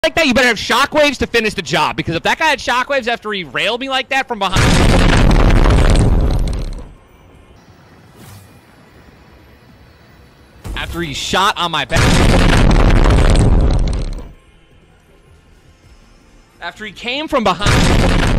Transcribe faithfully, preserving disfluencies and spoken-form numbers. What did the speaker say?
like that, you better have shockwaves to finish the job. Because if that guy had shockwaves after he railed me like that from behind... After he shot on my back... After he came from behind...